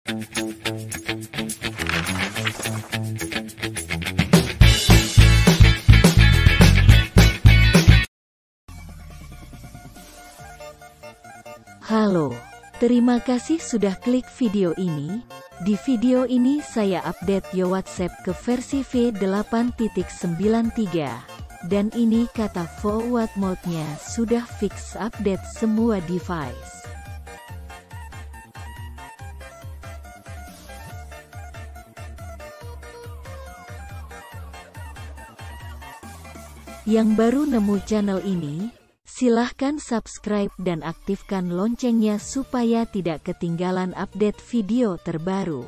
Halo, terima kasih sudah klik video ini. Di video ini saya update Yo WhatsApp ke versi V8.93. Dan ini kata forward mode-nya sudah fix update semua device. Yang baru nemu channel ini, silahkan subscribe dan aktifkan loncengnya supaya tidak ketinggalan update video terbaru.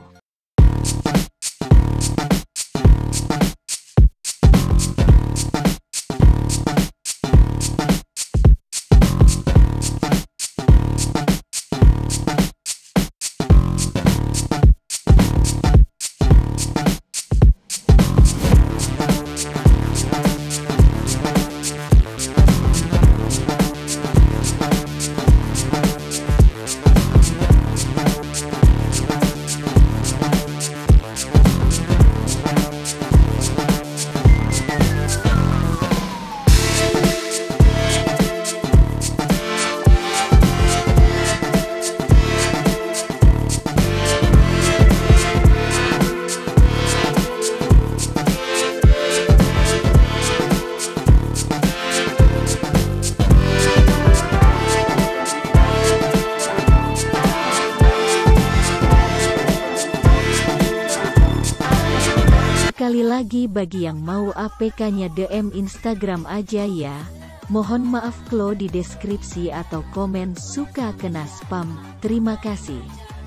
Sekali lagi bagi yang mau APK-nya DM Instagram aja ya. Mohon maaf kalau di deskripsi atau komen suka kena spam. Terima kasih.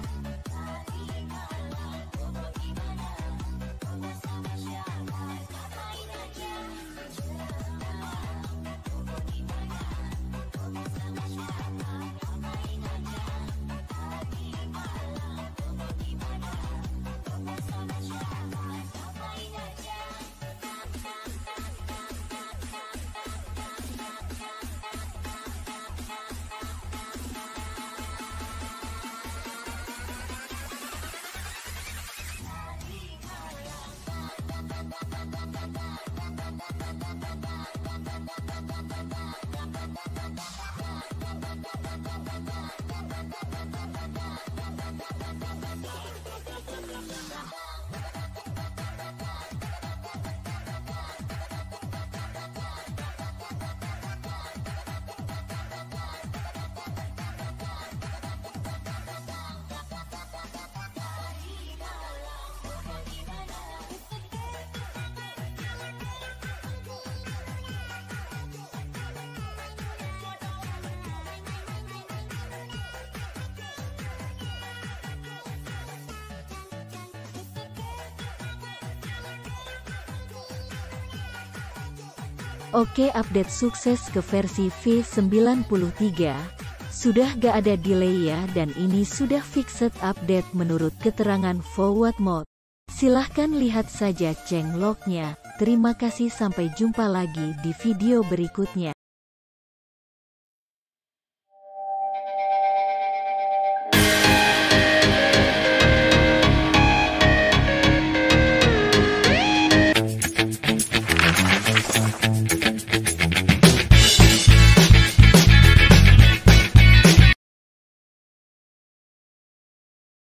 Oke, update sukses ke versi V93. Sudah gak ada delay ya, dan ini sudah fixed update menurut keterangan forward mode. Silahkan lihat saja changelognya. Terima kasih, sampai jumpa lagi di video berikutnya.